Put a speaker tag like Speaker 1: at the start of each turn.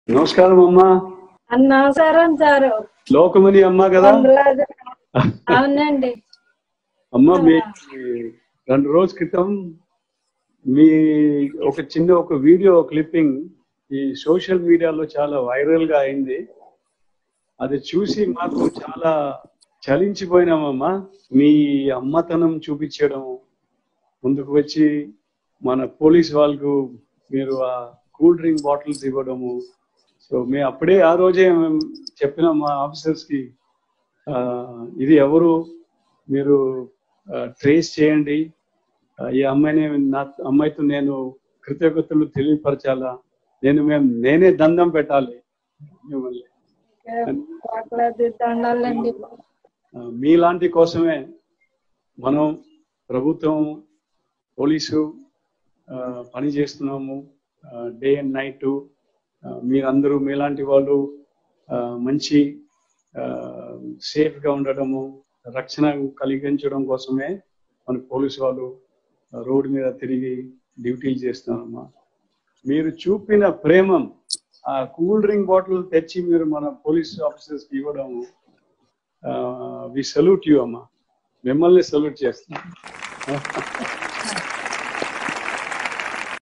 Speaker 1: నమస్కారం అమ్మా.
Speaker 2: నమస్కారం సారు.
Speaker 1: లోకమని అమ్మా కదా?
Speaker 2: అవునండి
Speaker 1: అమ్మా, మీ 2 రోజుల క్రితం మీ ఒక వీడియో క్లిప్పింగ్ ఈ సోషల్ మీడియాలో చాలా వైరల్ గా అయింది. అది చూసి మాకు చాలా చలించిపోయినామమ్మా. మీ అమ్మతనం చూపించడం, ముందుకు వచ్చి మన పోలీస్ వాళ్ళకు మీరు ఆ కూల్ డ్రింక్ బాటిల్స్ ఇవ్వడము. సో మేము అప్పుడే ఆ రోజే చెప్పిన మా ఆఫీసర్స్ కి, ఇది ఎవరు మీరు ట్రేస్ చేయండి, ఈ అమ్మాయితో నేను కృతజ్ఞతలు తెలియపరచాలా, నేనే దండం పెట్టాలి మిమ్మల్ని. మీలాంటి కోసమే మనం ప్రభుత్వం, పోలీసు పని చేస్తున్నాము డే అండ్ నైట్. మీరందరూ మీలాంటి వాళ్ళు మంచి సేఫ్గా ఉండడము, రక్షణ కలిగించడం కోసమే మన పోలీసు వాళ్ళు రోడ్డు మీద తిరిగి డ్యూటీలు చేస్తున్నారమ్మా. మీరు చూపిన ప్రేమం, ఆ కూల్ డ్రింక్ బాటిల్ తెచ్చి మీరు మన పోలీస్ ఆఫీసర్స్కి ఇవ్వడము, వి సల్యూట్ యూ అమ్మా. మిమ్మల్ని సల్యూట్ చేస్తున్నాం.